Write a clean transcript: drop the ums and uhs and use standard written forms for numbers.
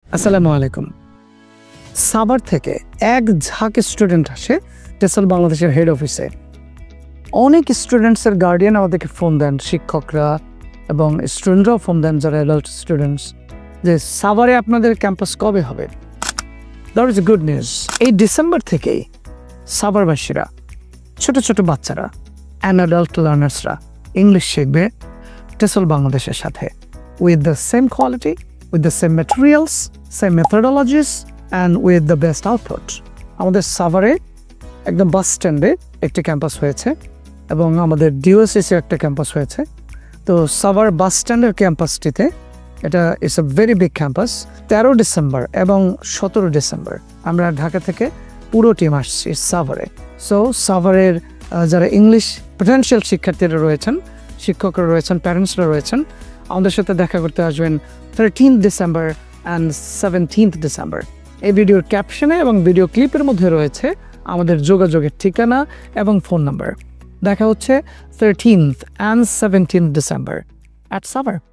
আসসালামু আলাইকুম। সাভার থেকে এক ঝাঁক স্টুডেন্ট আসে টেসল বাংলাদেশের হেড অফিসে। অনেক স্টুডেন্টসের গার্ডিয়ান আমাদেরকে ফোন দেন, শিক্ষকরা এবং স্টুডেন্টরাও ফোন দেন যারা অ্যাডাল্ট স্টুডেন্টস, যে সাভারে আপনাদের ক্যাম্পাস কবে হবে। That is good news. এই ডিসেম্বর থেকেই সাভারবাসীরা, ছোট ছোট বাচ্চারা অ্যান্ড অ্যাডাল্ট লার্নার্সরা ইংলিশ শিখবে টেসল বাংলাদেশের সাথে, with the same quality, with the same materials, same methodologies, and with the best output. আমাদের সাভারে একদম বাস স্ট্যান্ডে একটি ক্যাম্পাস হয়েছে এবং আমাদের ডিওএসএসি একটা ক্যাম্পাস হয়েছে। তো সাভার বাস স্ট্যান্ডের ক্যাম্পাসটিতে এটা it's a very big campus. 13 December এবং 17 ডিসেম্বর আমরা ঢাকা থেকে পুরো টিম আসছি সাভারে। সো সাভারের যারা ইংলিশ পটেনশিয়াল শিক্ষার্থীরা রয়েছেন, শিক্ষকরা রয়েছেন, প্যারেন্টসরা রয়েছেন, আমাদের সাথে দেখা করতে আসবেন 13 ডিসেম্বর অ্যান্ড 17 ডিসেম্বর। এই ভিডিওর ক্যাপশনে এবং ভিডিও ক্লিপের মধ্যে রয়েছে আমাদের যোগাযোগের ঠিকানা এবং ফোন নাম্বার। দেখা হচ্ছে 13th and 17th December at Savar.